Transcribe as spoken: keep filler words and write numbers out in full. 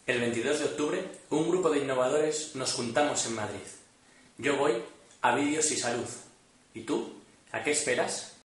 El veintidós de octubre, un grupo de innovadores nos juntamos en Madrid. Yo voy a Vídeos y Salud. ¿Y tú? ¿A qué esperas?